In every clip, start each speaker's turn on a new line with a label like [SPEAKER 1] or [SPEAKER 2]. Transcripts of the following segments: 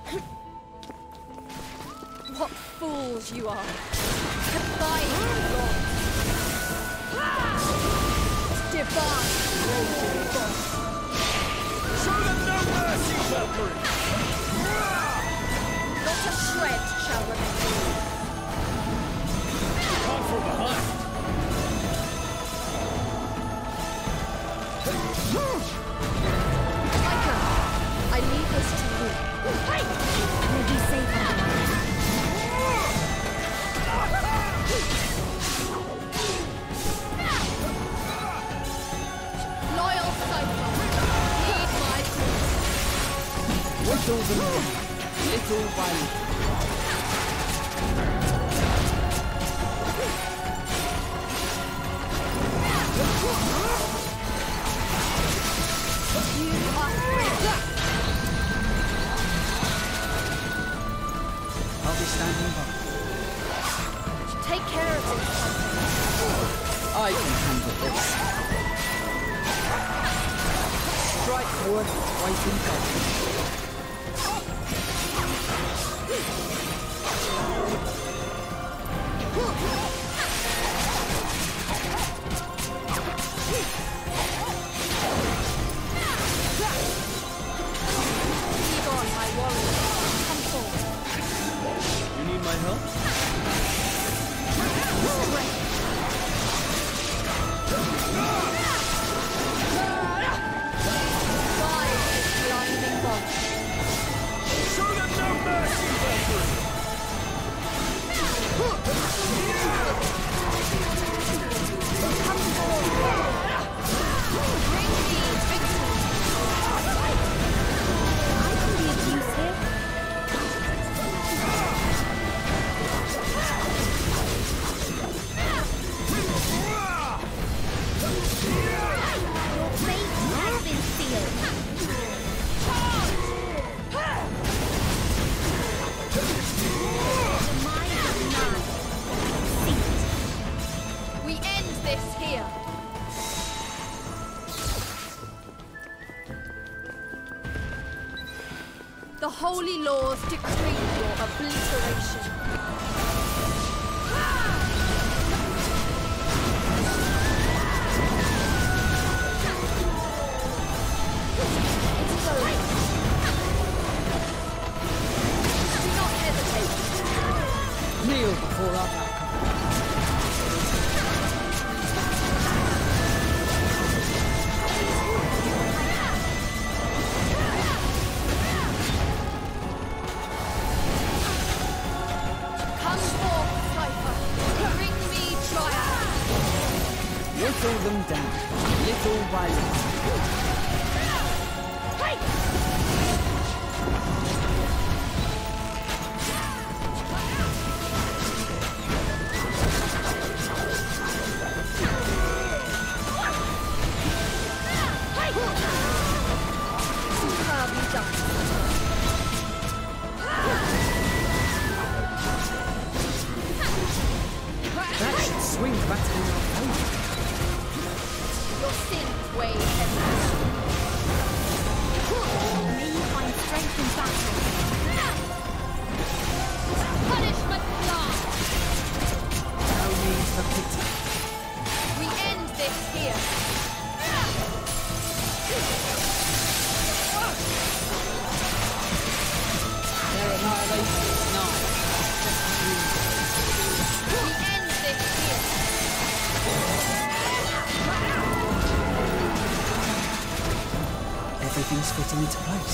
[SPEAKER 1] What fools you are! Defying the gods! Divine!
[SPEAKER 2] Show them no mercy, Valkyrie!
[SPEAKER 1] Not a shred shall remain.
[SPEAKER 2] Come from behind!
[SPEAKER 1] Micah, I leave this to you. You'll be safe on the loyal Cypher, heed my call.
[SPEAKER 3] Whittle them down, little by little.
[SPEAKER 1] You are free.
[SPEAKER 3] I'll be standing by.
[SPEAKER 1] Take care of it.
[SPEAKER 3] I can handle this. Strike wood twice in time.
[SPEAKER 1] Lead on, my warrior. Come forward.
[SPEAKER 2] You need my help?
[SPEAKER 1] Rise, blinding bolt.
[SPEAKER 2] Show them no mercy, Valkyrie!
[SPEAKER 1] Come forward. Bring me victory. I can be of use here. Your fate has been sealed. Demise of none. Seat. We end this here. The holy laws decree your obliteration. It is over. Do not hesitate.
[SPEAKER 3] Kneel before our Valkyrie.
[SPEAKER 1] Come forth, Cypher. Bring me triumph.
[SPEAKER 3] Whittle them down, little by little.
[SPEAKER 1] Superbly done.
[SPEAKER 3] That should swing back in our favour.
[SPEAKER 1] Your sins weigh heavy. May you find strength in battle. Punishment blast!
[SPEAKER 3] No need for pity.
[SPEAKER 1] We end this here.
[SPEAKER 3] Their annihilation is nigh. Just
[SPEAKER 1] We end this here.
[SPEAKER 3] everything's fitting into place.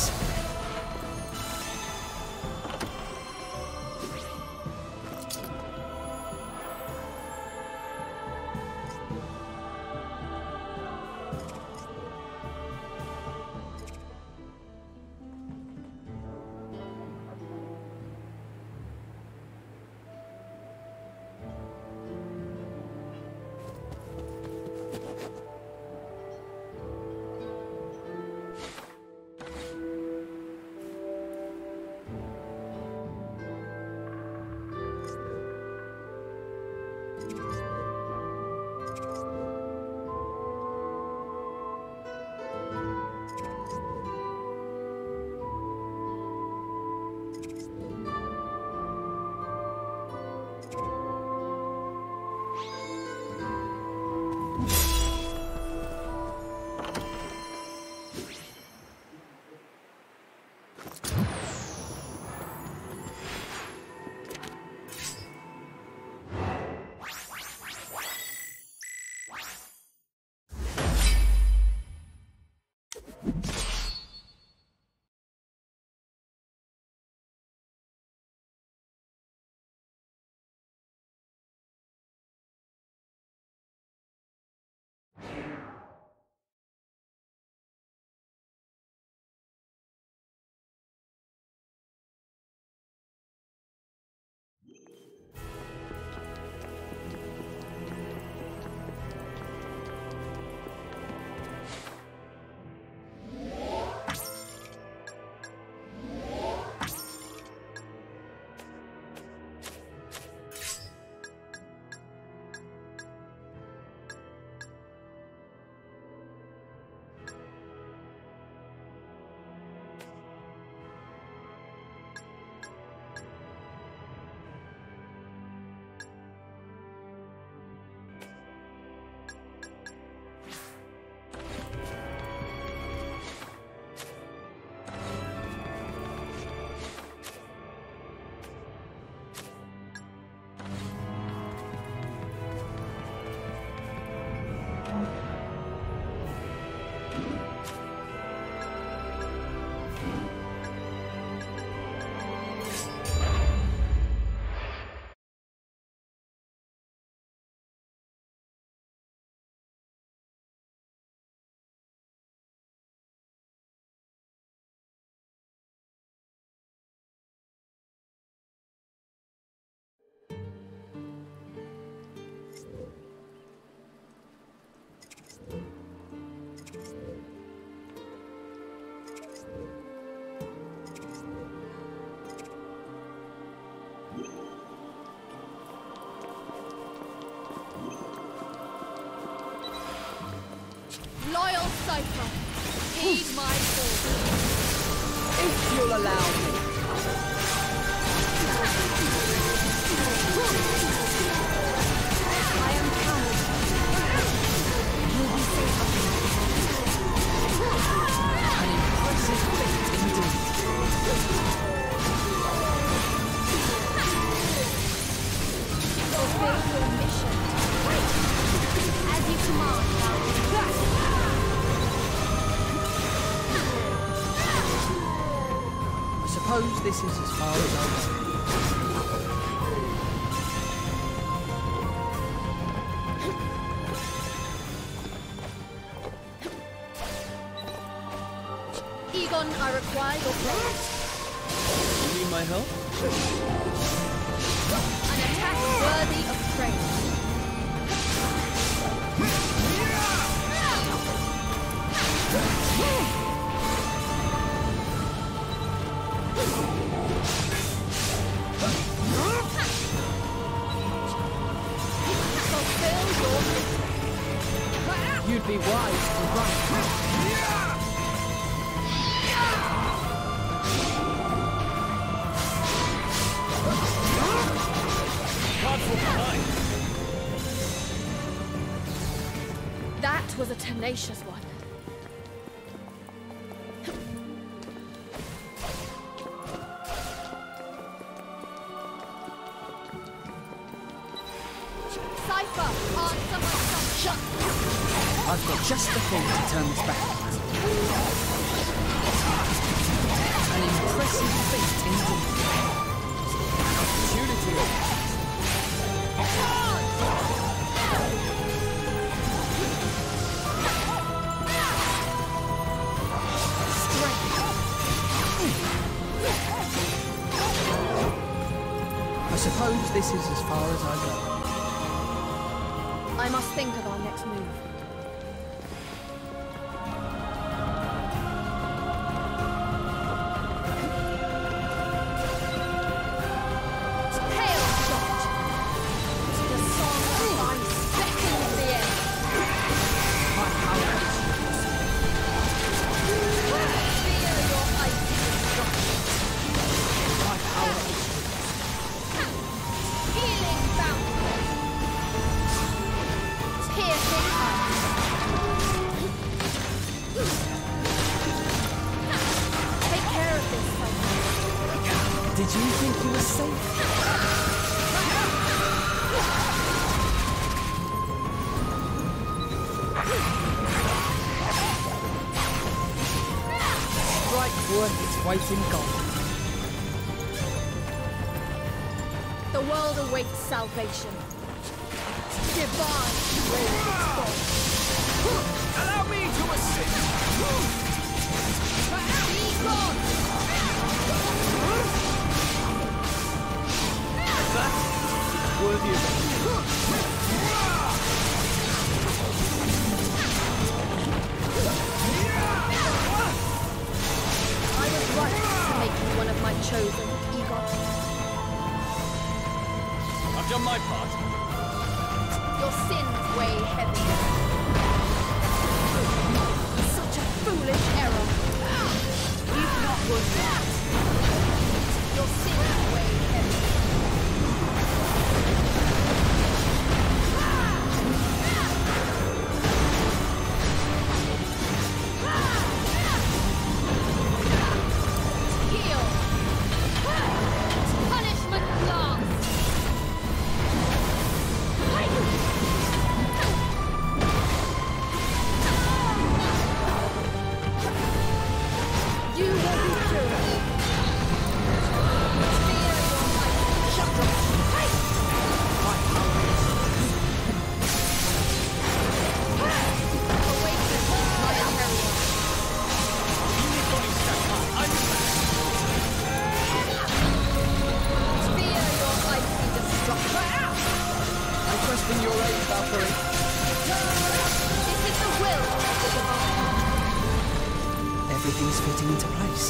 [SPEAKER 1] Cypher, heed my call.
[SPEAKER 3] If you'll allow me.
[SPEAKER 1] I am coward. You'll be safe.
[SPEAKER 3] An impressive feat indeed.
[SPEAKER 1] Fulfill your mission. As you command, Valkyrie.
[SPEAKER 3] I suppose this is as far as I'll go.
[SPEAKER 1] Egon, I require your praise.
[SPEAKER 3] You need my help?
[SPEAKER 1] An attack worthy of praise. Fulfill your mission.
[SPEAKER 3] You'd be wise to run.
[SPEAKER 2] Can't fall behind.
[SPEAKER 1] That was a tenacious one. Cypher, answer my son.
[SPEAKER 3] I've got just the thing to turn this back. An impressive feat indeed. Opportunity. I suppose this is as far as I go.
[SPEAKER 1] I must think of our next move. Hail shot! The song of ice beckons the air.
[SPEAKER 3] My power is
[SPEAKER 1] Feel your icy destruction.
[SPEAKER 3] my power is
[SPEAKER 1] Healing fountain. Piercing ice. Take care of this, Cypher.
[SPEAKER 3] Did you think you were safe? Strike worth its weight in gold.
[SPEAKER 1] The world awaits salvation. Divine raise its fall.
[SPEAKER 2] Allow me to assist.
[SPEAKER 1] Be gone!
[SPEAKER 2] Worthy of
[SPEAKER 1] I was right to make you one of my chosen, Egon.
[SPEAKER 2] I've done my part.
[SPEAKER 1] Your sins weigh heavy. Such a foolish error. You've not won yet. Your sins weigh heavy. Heal. Punishment lasts. You will be cured. Fear your might. Shut up. Awaken my Imperium. Fear your icy destruction.
[SPEAKER 3] I trust in your aid, Valkyrie.
[SPEAKER 1] This is the will of the divine.
[SPEAKER 3] Everything's fitting into place.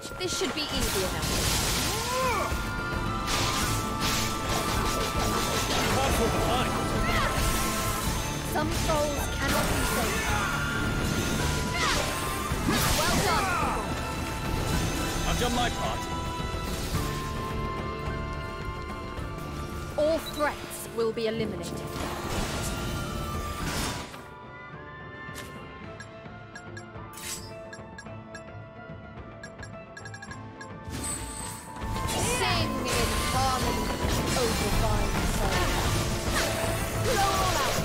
[SPEAKER 1] This should be easy enough.
[SPEAKER 2] Can't fall behind.
[SPEAKER 1] Some souls cannot be saved. Well done.
[SPEAKER 2] I've done my part.
[SPEAKER 1] All threats will be eliminated. Sing in harmony, O divine soul. Blow all out.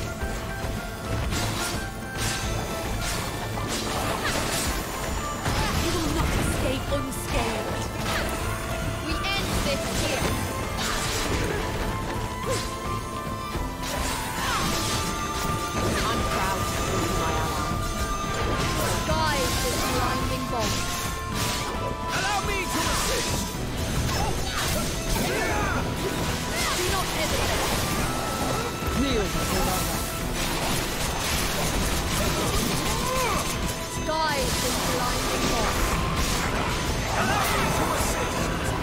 [SPEAKER 1] You will not escape unscathed. We end this here. I'm proud to be my ally. Guide this blinding bolt.
[SPEAKER 2] Allow me to assist!
[SPEAKER 1] Do not hesitate.
[SPEAKER 3] Kneel before our God.
[SPEAKER 1] Guide this blinding bolt.
[SPEAKER 2] Allow me to assist!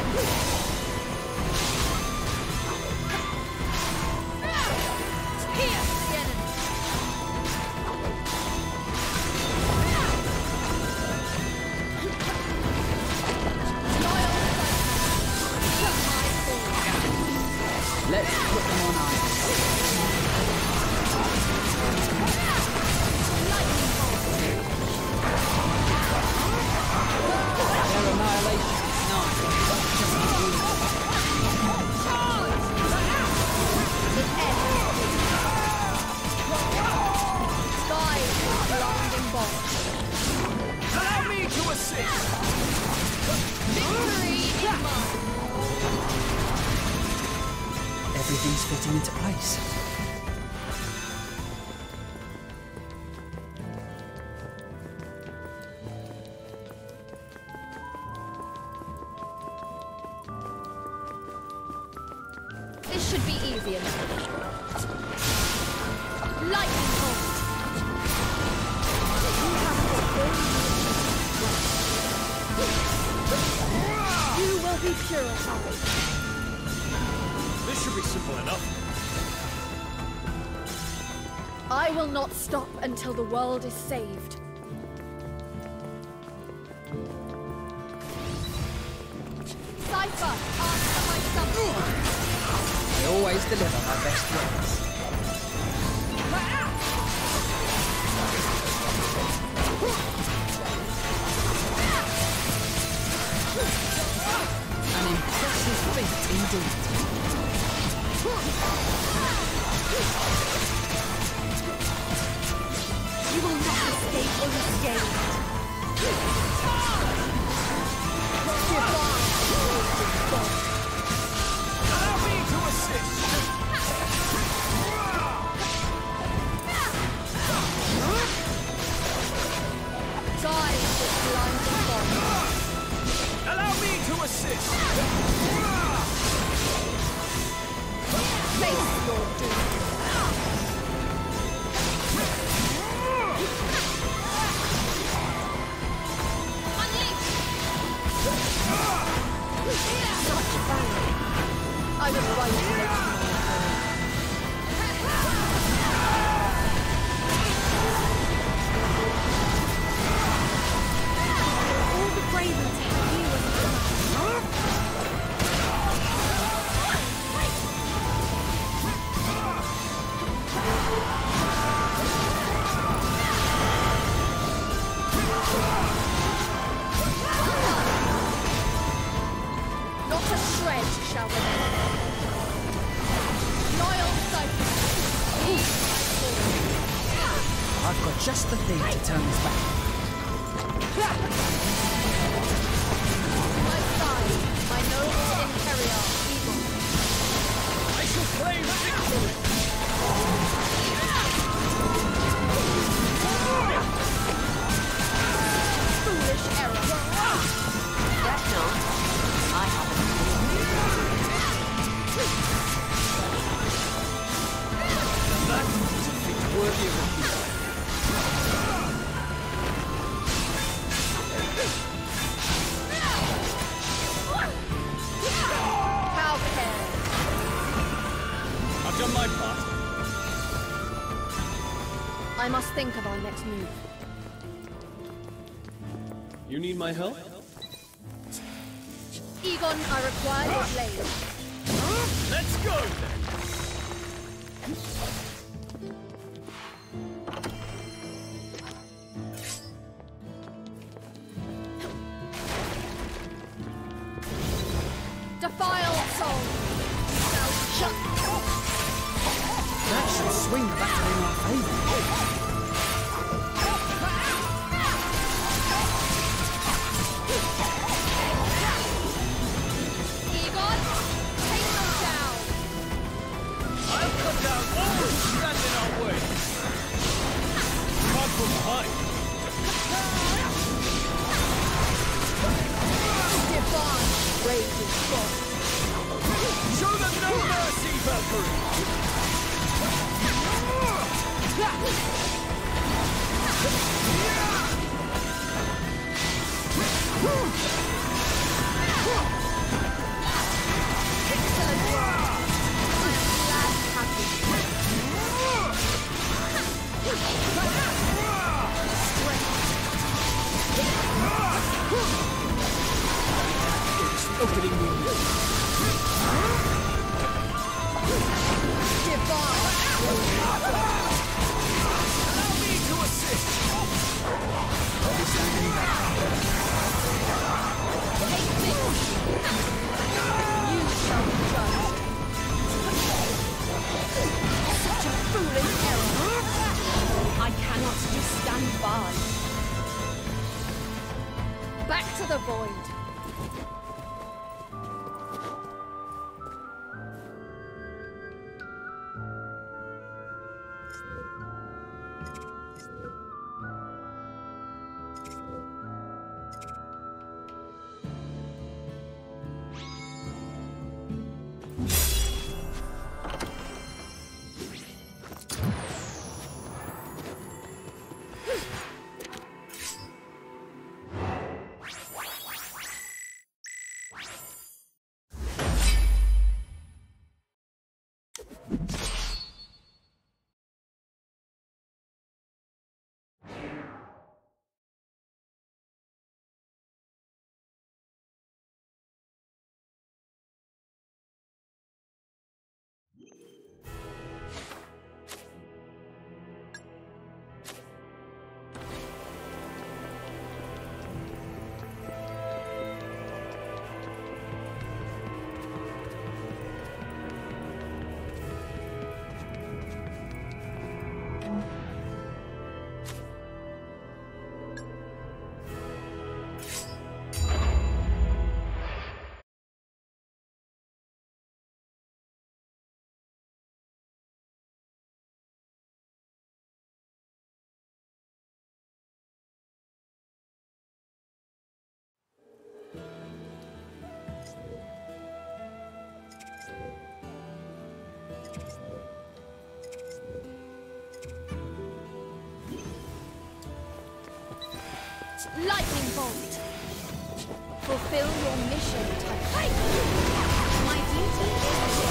[SPEAKER 1] Pierce the enemy. Loyal shut my sword.
[SPEAKER 3] Let's put them on ice.
[SPEAKER 1] Lightning bolt.
[SPEAKER 3] Their annihilation is not just beginning.
[SPEAKER 1] Charge! It ends. Guide this blinding bolt.
[SPEAKER 2] Allow me to assist!
[SPEAKER 1] Victory is mine.
[SPEAKER 3] Everything's fitting into place.
[SPEAKER 1] This should be easy enough. Lightning bolt. You will be purified.
[SPEAKER 2] This should be simple enough.
[SPEAKER 1] I will not stop until the world is saved. Cypher, answer my summons.
[SPEAKER 3] I always deliver my best works. An impressive feat indeed.
[SPEAKER 1] You will not escape unscathed. Divine God.
[SPEAKER 2] Allow me to assist!
[SPEAKER 1] Guide this blinding body.
[SPEAKER 2] Allow me to assist!
[SPEAKER 1] Face your doom. Such valor. I was right to make you all the bravery to have you as a not a shred shall remain. Loyal Cyprus, lead my sword.
[SPEAKER 3] I've got just the thing to turn this back.
[SPEAKER 1] My side, my noble Imperial Eagle.
[SPEAKER 2] I shall claim victory!
[SPEAKER 1] Foolish error.
[SPEAKER 4] That note, I haven't.
[SPEAKER 2] That is a feat worthy of a hero.
[SPEAKER 1] I must think of our next move.
[SPEAKER 3] You need my help?
[SPEAKER 1] Egon, I require your blade.
[SPEAKER 2] Let's go then!
[SPEAKER 1] Defiled soul!
[SPEAKER 3] That should swing the battle in our favour.
[SPEAKER 1] Egon, take them down!
[SPEAKER 2] I'll cut down all who stand in our way! Come from behind!
[SPEAKER 1] Divine rage is gone.
[SPEAKER 2] Show them no mercy, Valkyrie!
[SPEAKER 1] Excellent work. I am glad to have you.
[SPEAKER 3] Opening me.
[SPEAKER 1] Divine.
[SPEAKER 2] Allow me to assist!
[SPEAKER 3] I'll be standing back.
[SPEAKER 1] Take this. You shall be judged. Such a foolish error. I cannot just stand by. Back to the void. Lightning bolt. Fulfill your mission, Titan. My duty is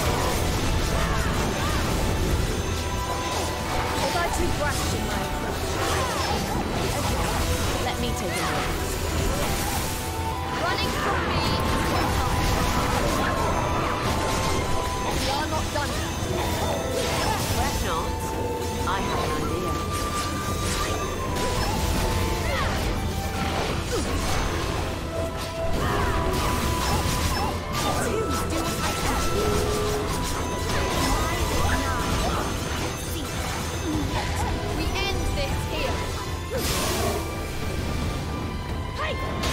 [SPEAKER 1] was I too brash in my approach? Let me take it over. Running from me is what comes. We are not done yet.
[SPEAKER 4] Fret not. I have an idea.
[SPEAKER 1] We end this here. Hey!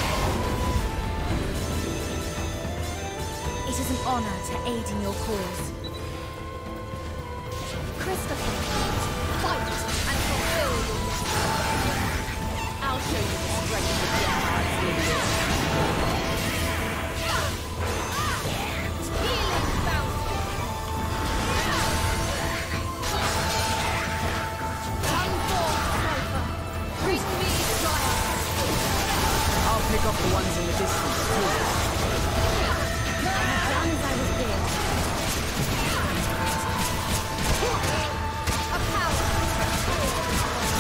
[SPEAKER 5] It is an honor to aid in your cause.
[SPEAKER 1] Christopher, fight and fulfill your mission. I'll show you the strength of the Empire's warriors. Healing bounty. Come forth, sniper. Bring me triumph.
[SPEAKER 3] I'll pick off the ones in the distance too.
[SPEAKER 5] I have done as I was bid.
[SPEAKER 1] A power.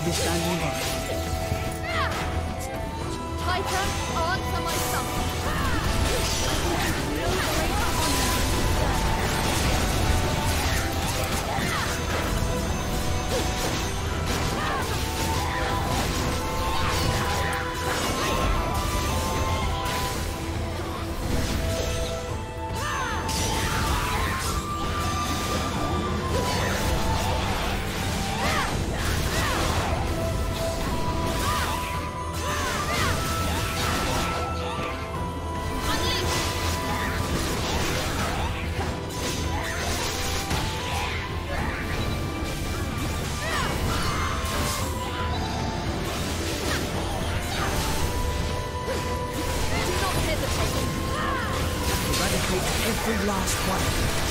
[SPEAKER 3] be standing by.
[SPEAKER 1] Piper, answer my summons. No greater honor.
[SPEAKER 3] Every last one.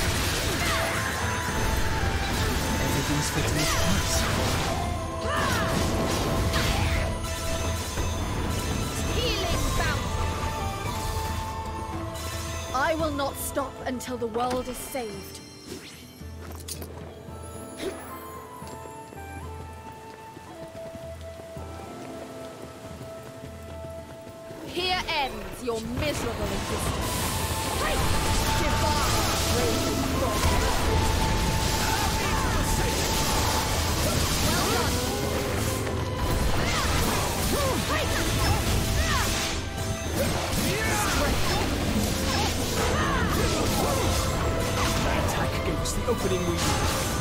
[SPEAKER 3] Everything's fitting its place.
[SPEAKER 1] Healing bounce. I will not stop until the world is saved. Here ends your miserable existence. Divine raging God. Well done.
[SPEAKER 2] That attack gave us the opening we needed.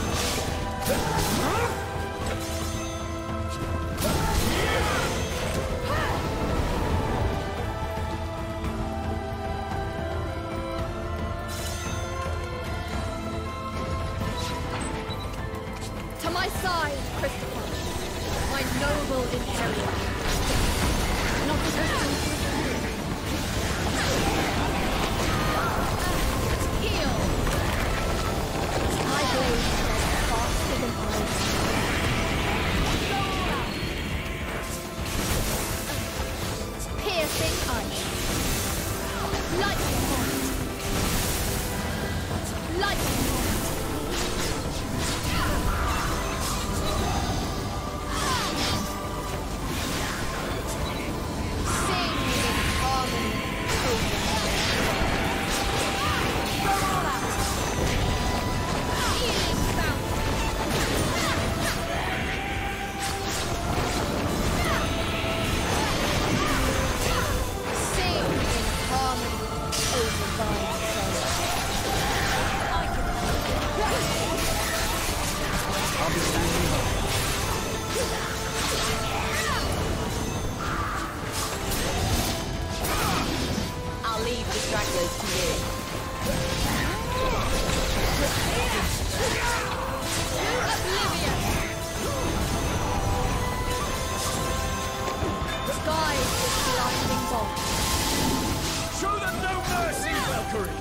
[SPEAKER 1] To my side, Christopher, my noble inheritor. Not the heal. My blade is faster than ice. Piercing ice. Lightning bolt. Lightning bolt.
[SPEAKER 3] I'll be standing by.
[SPEAKER 4] I'll leave the stragglers to you.
[SPEAKER 1] Guide this lightning bolt.
[SPEAKER 2] Show them no mercy, Valkyrie!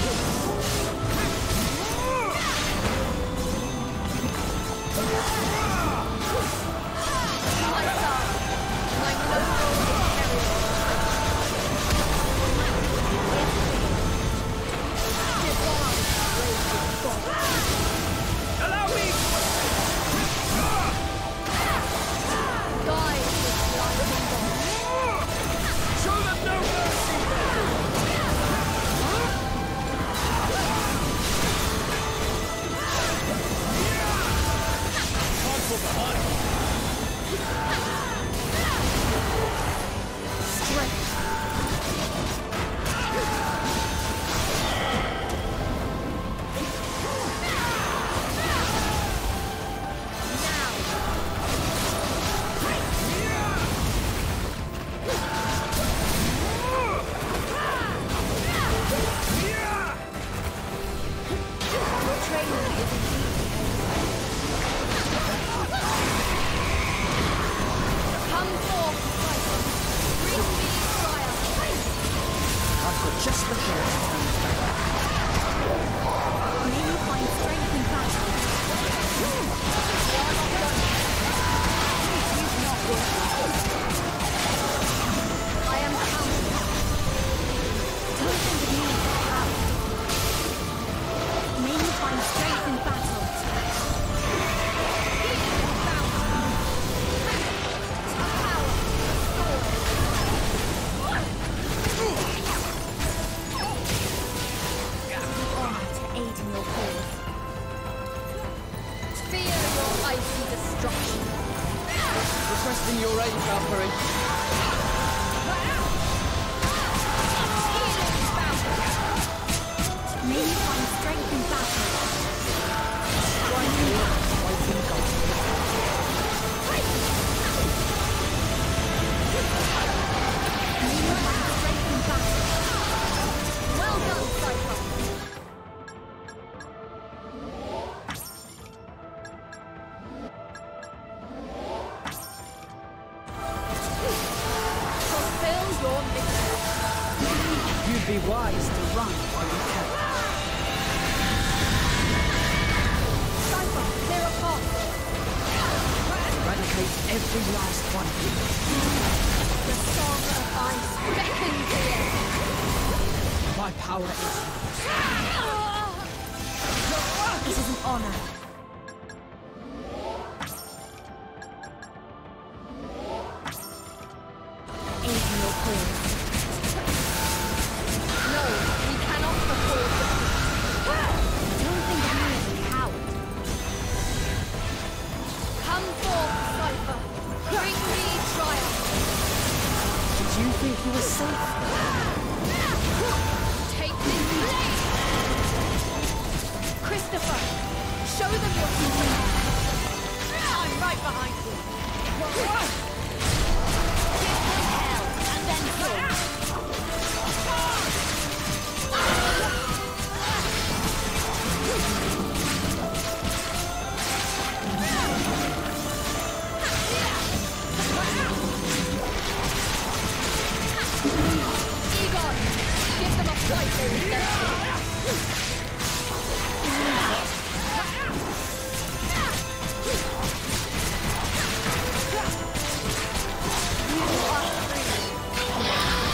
[SPEAKER 1] My son, my noble inheritor. Divine raging God.
[SPEAKER 2] Allow me!
[SPEAKER 1] Guide this lightning bolt.
[SPEAKER 2] Show them no mercy! Console behind!
[SPEAKER 1] Strength. Come forth, fighter. Bring me triumph.
[SPEAKER 3] I've got just the hair to turn this back.
[SPEAKER 5] May you find strength in battle.
[SPEAKER 1] I am counted.
[SPEAKER 5] Don't think of me as a coward. May you find strength in battle.
[SPEAKER 3] ready, Valkyrie.
[SPEAKER 5] May you find strength in battle.
[SPEAKER 3] Fighting God.
[SPEAKER 5] May you find strength in battle. Well done, Cypher.
[SPEAKER 1] Fulfill your mission.
[SPEAKER 3] You'd be wise to run while you can.
[SPEAKER 1] Cypher, clear a path.
[SPEAKER 3] Eradicate every last one of you.
[SPEAKER 1] The song of ice beckons here.
[SPEAKER 3] My power is yours.
[SPEAKER 5] It is an honor. Aid in your cause.
[SPEAKER 1] No, we cannot afford this.
[SPEAKER 5] Don't think of me as a coward.
[SPEAKER 1] Come forth, Cypher. Bring me triumph.
[SPEAKER 3] Did you think you were safe?
[SPEAKER 1] Take this blade. Christopher, show them what you can. I'm right behind you. Give them hell, and then some. Egon, give them a fight they will never You are free.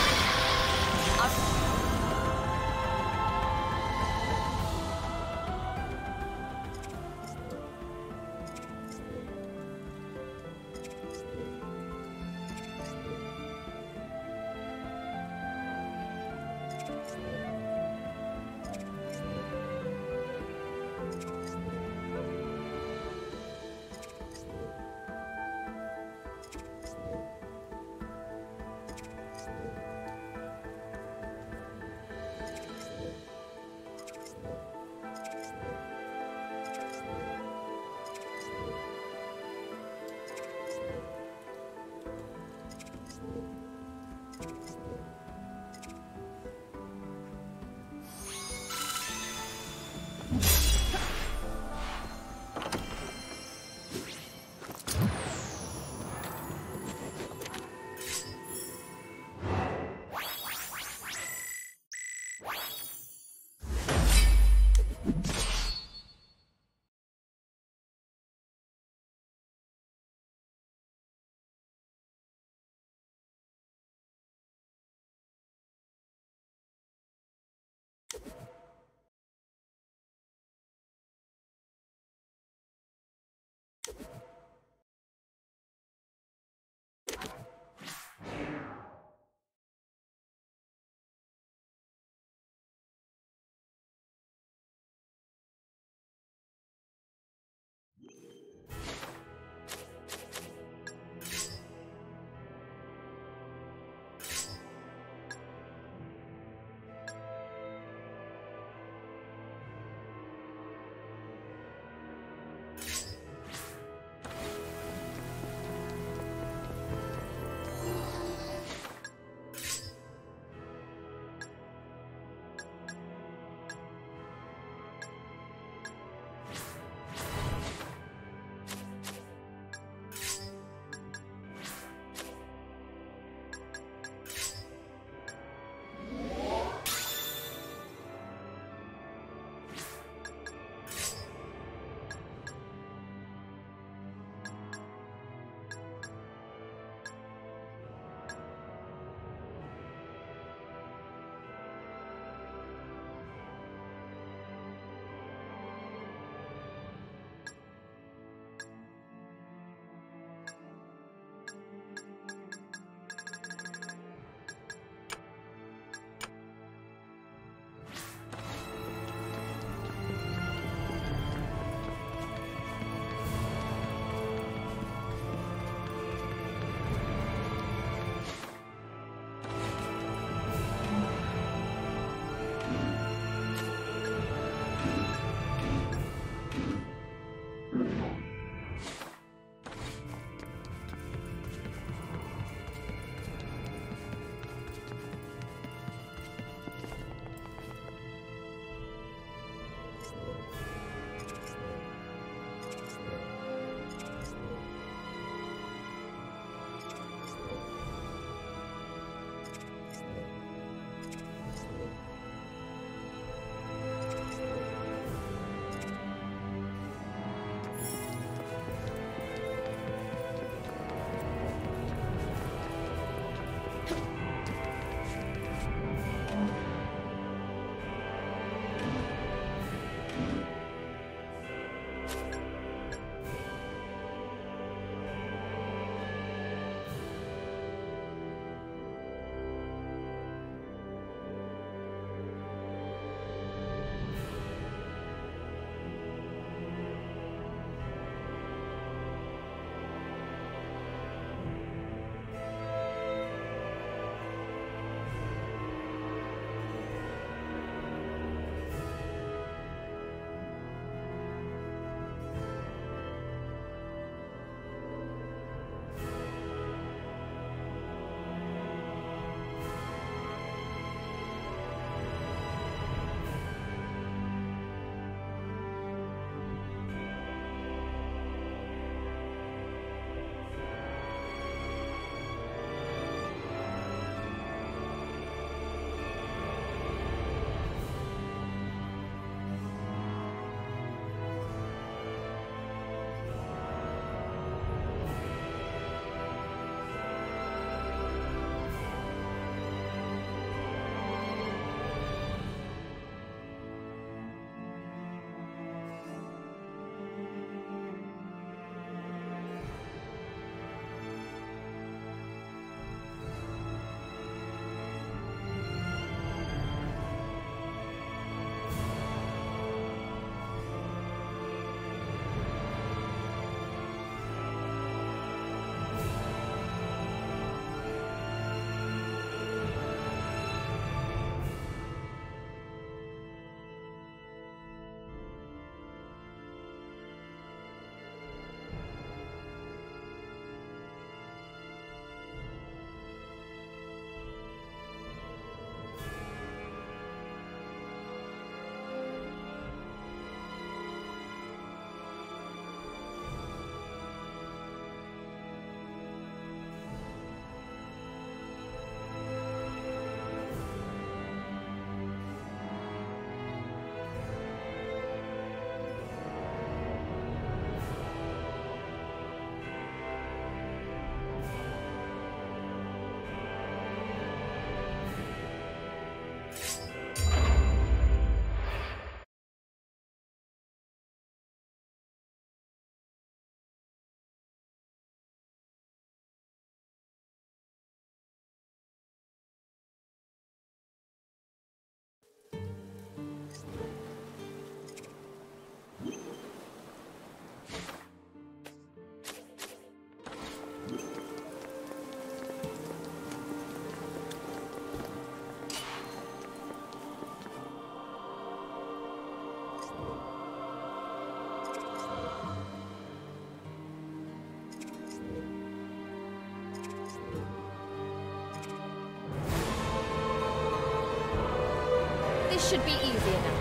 [SPEAKER 5] should be easy enough.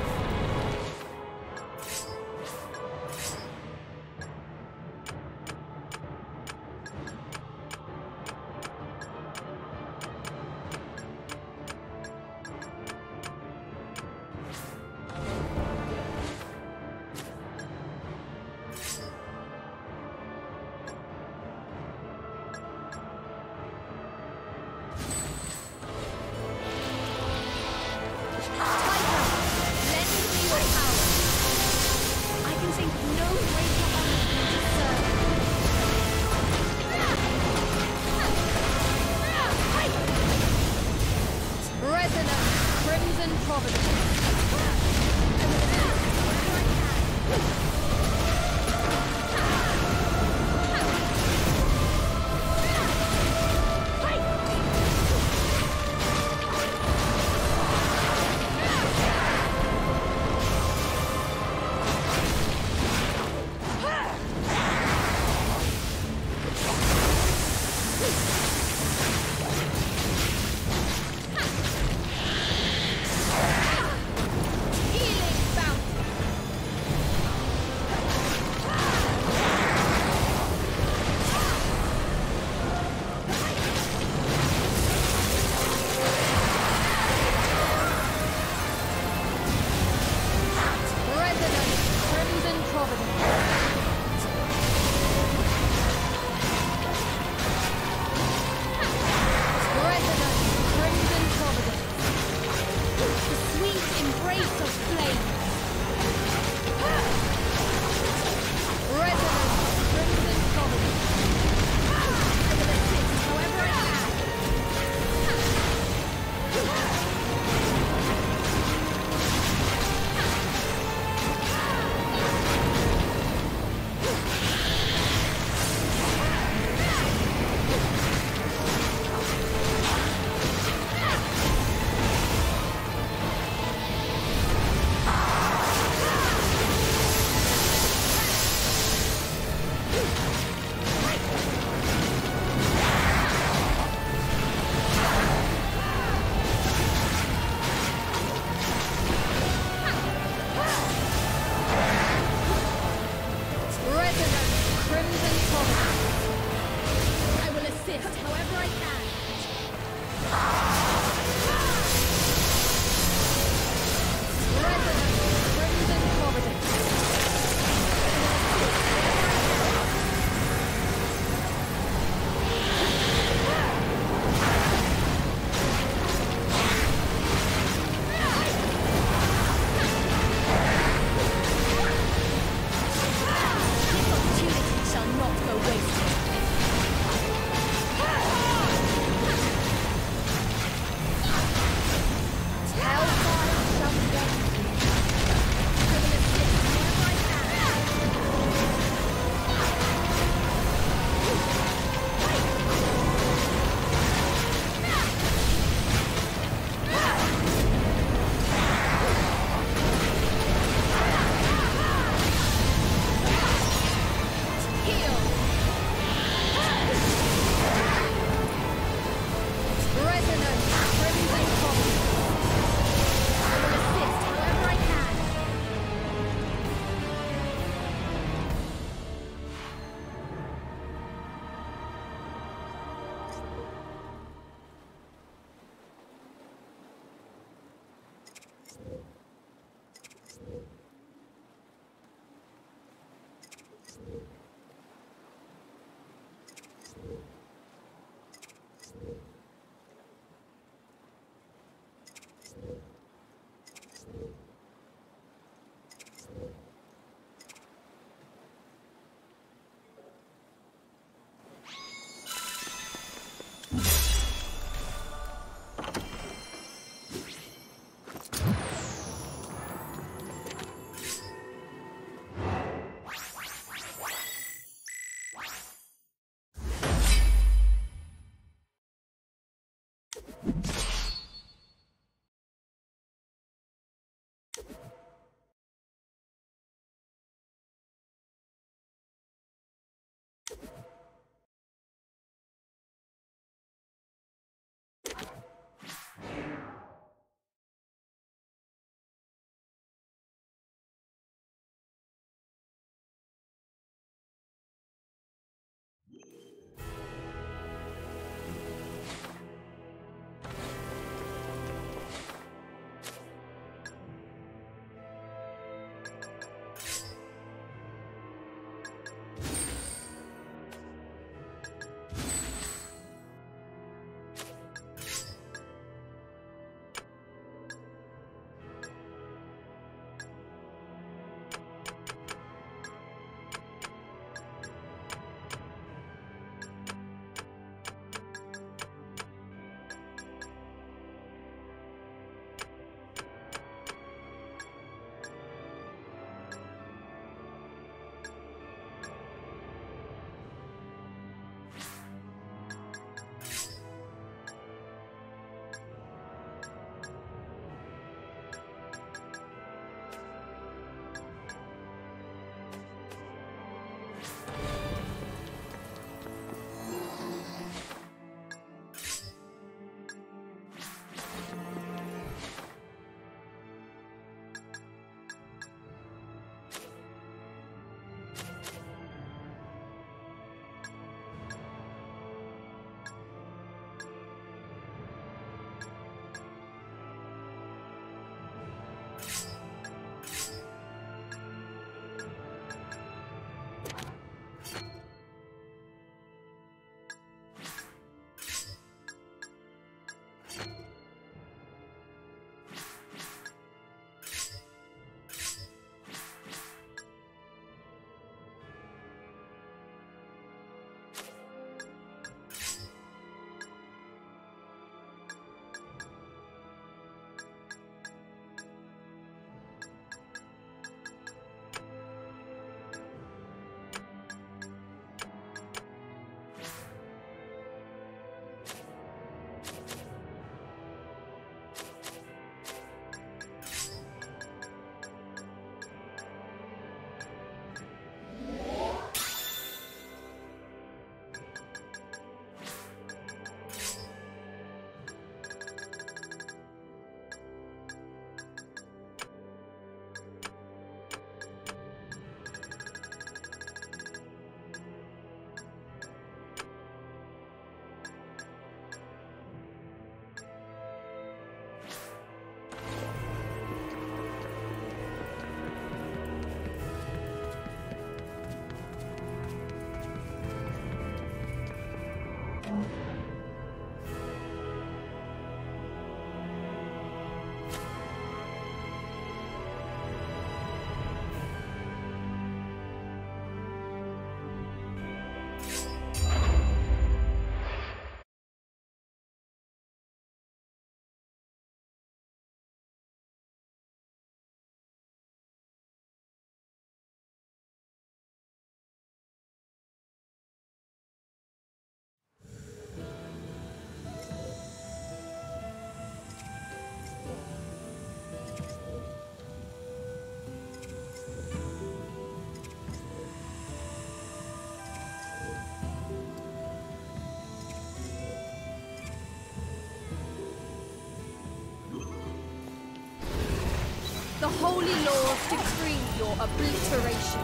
[SPEAKER 1] holy laws decree your obliteration.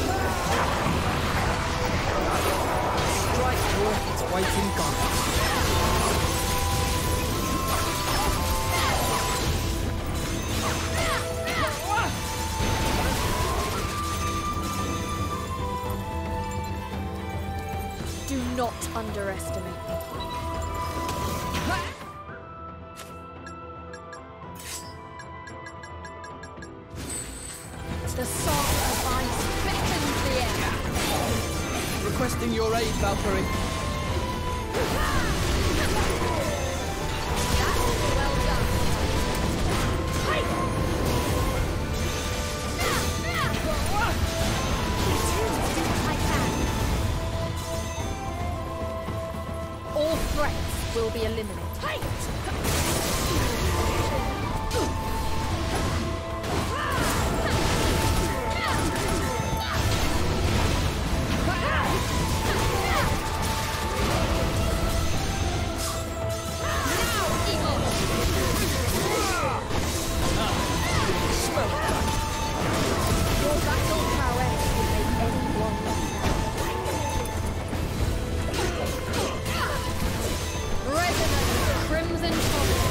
[SPEAKER 3] Strike worth its weight in gold.
[SPEAKER 1] Do not underestimate me. The song of ice beckons the air.
[SPEAKER 3] Requesting your aid, Valkyrie.
[SPEAKER 1] That's well done. All threats will be eliminated. Your battle prowess will make anyone resonant crimson color.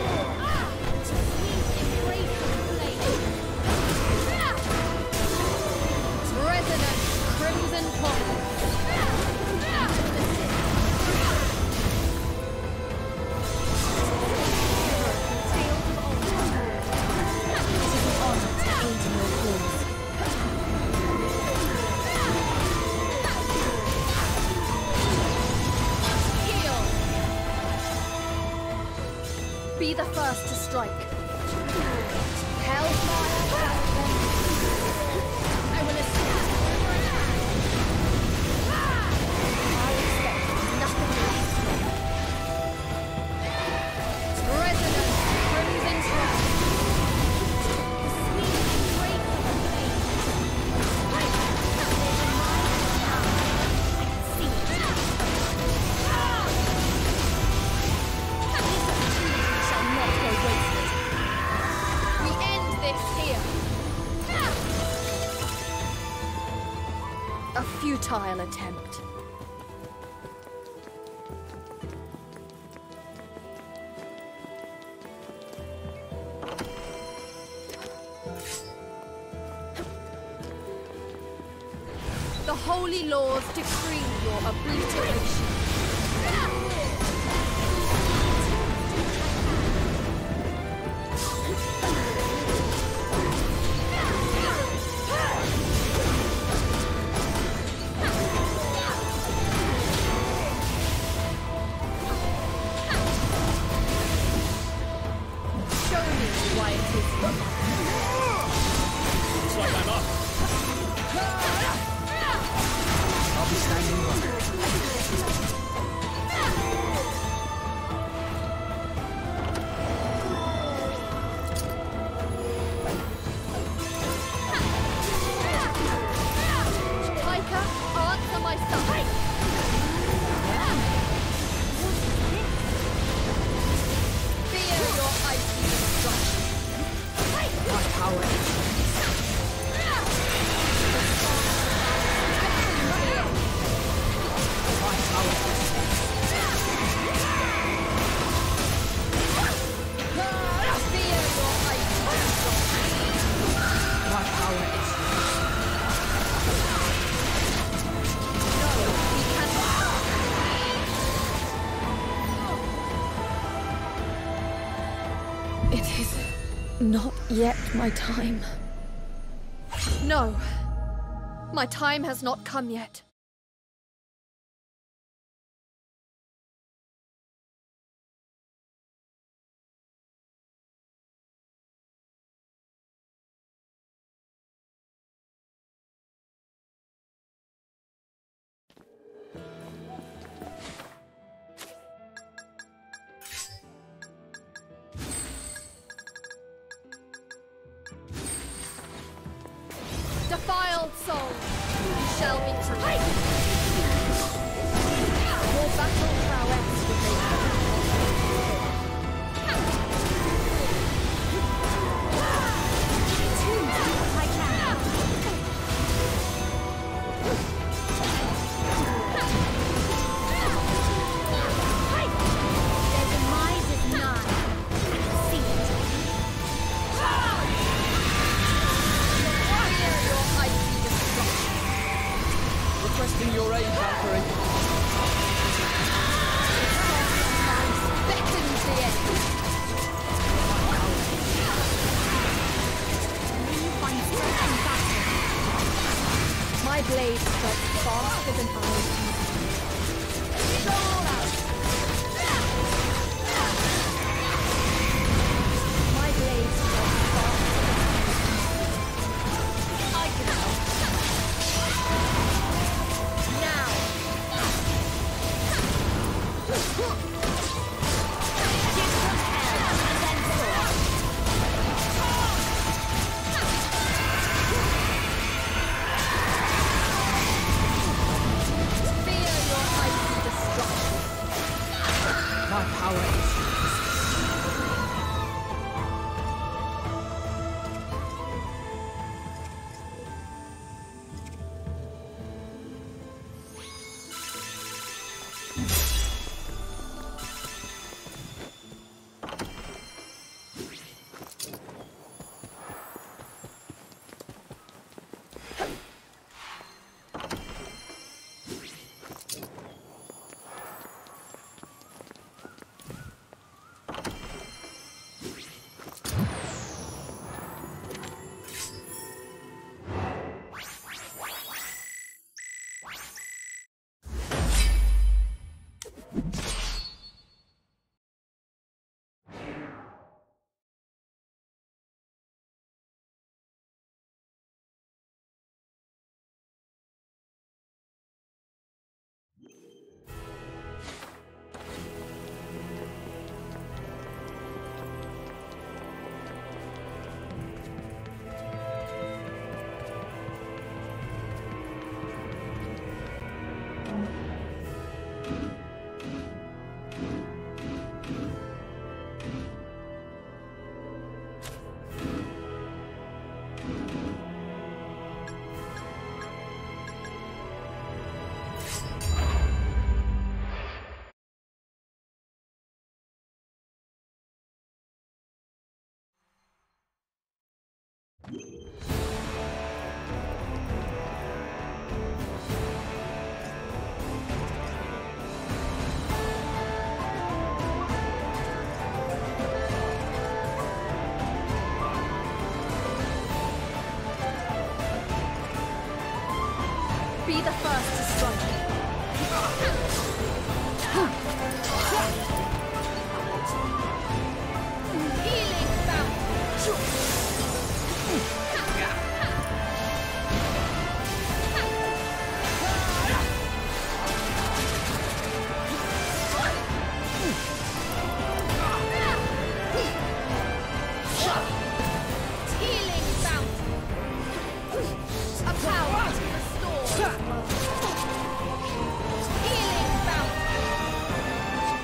[SPEAKER 1] Resonant crimson color. Be the first to strike. Hellfire. I will escape. I expect nothing less. Resonant crimson strike. We end this here. A futile attempt. The holy laws decree your obliteration. Show me why it is you.
[SPEAKER 2] Looks like I'm up.
[SPEAKER 3] I'll be standing by.
[SPEAKER 1] Taika, answer my son. Fear your icy destruction.
[SPEAKER 3] My power is my power is
[SPEAKER 1] Fear your icy destruction.
[SPEAKER 3] my power is
[SPEAKER 1] No, we cannot.
[SPEAKER 5] It is not yet my time.
[SPEAKER 1] No. My time has not come yet. Defiled soul, you shall be free. Your battle prowess will make
[SPEAKER 5] My blade strikes faster than I can. Go all out! My blade strikes faster than I can help. Now! Give them hell and then sword! Fear your icy destruction.
[SPEAKER 3] My power is
[SPEAKER 5] Be the first to strike. Healing bounty.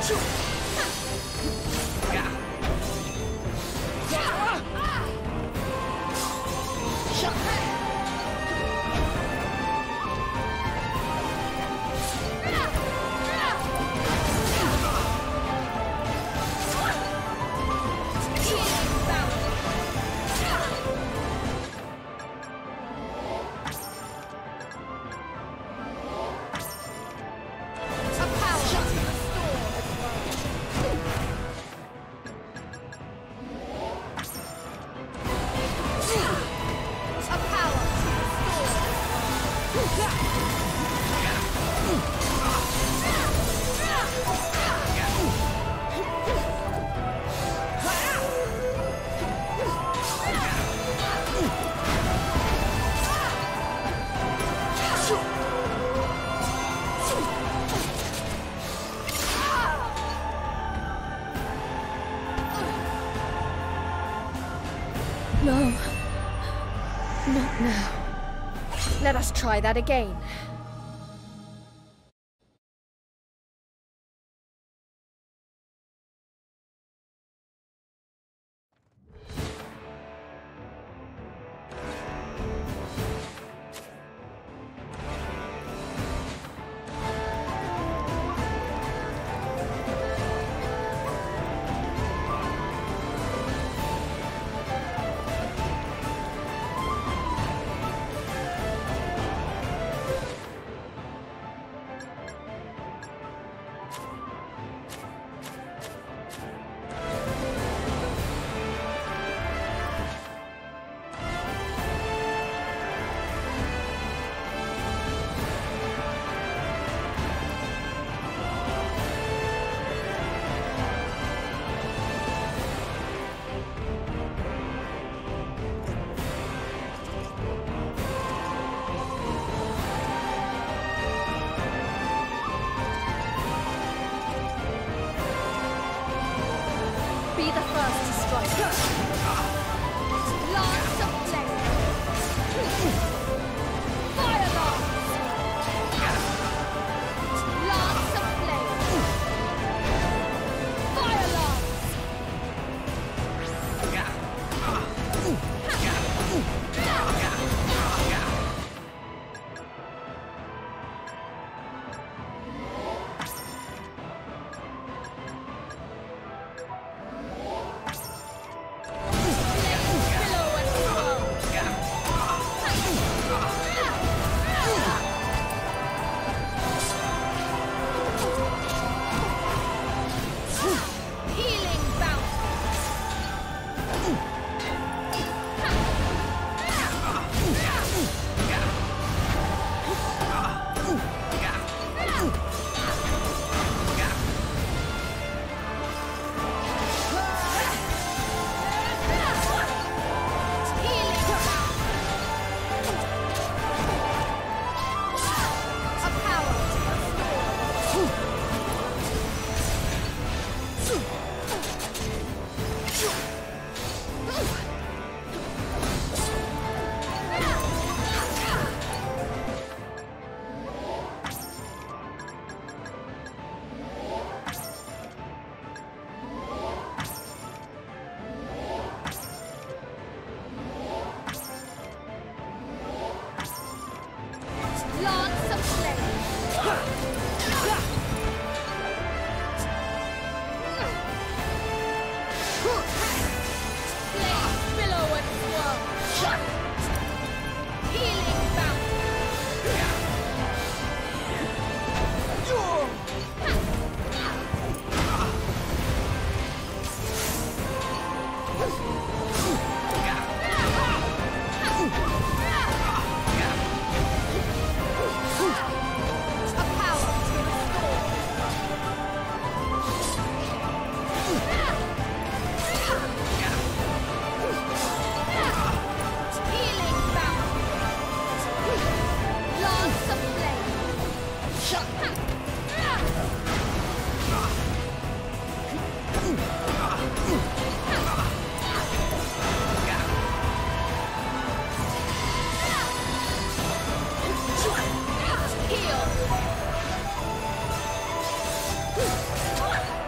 [SPEAKER 5] No. Not now. Let us try that again. Be the first to strike. Lance of flame. Fire lance. Lance of flame. Fire lance. Lance of flame. Flames billow and swirl. Healing bounce. Heal.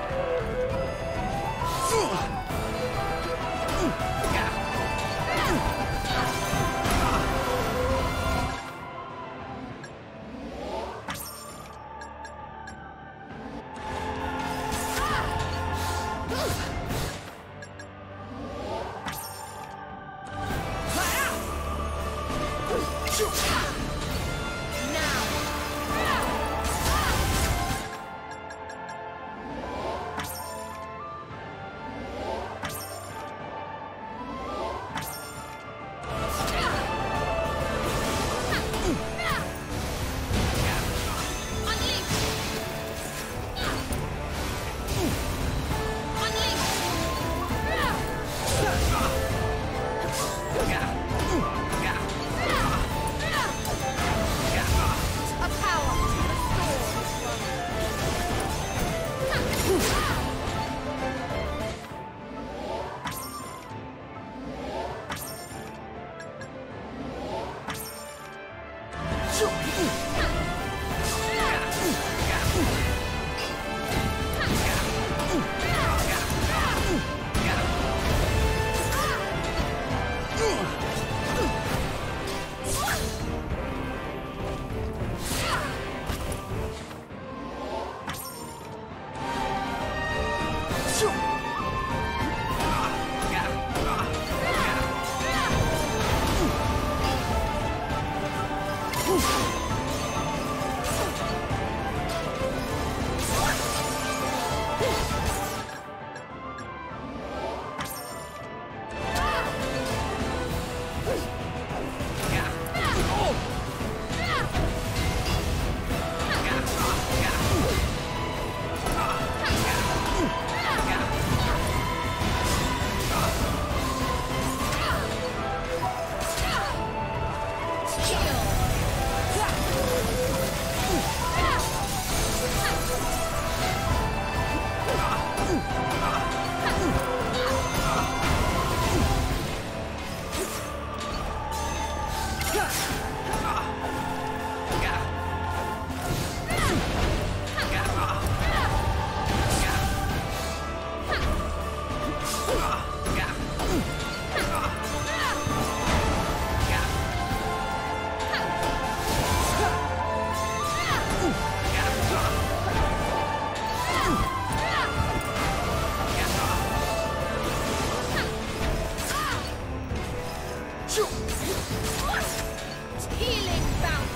[SPEAKER 1] Healing bounty.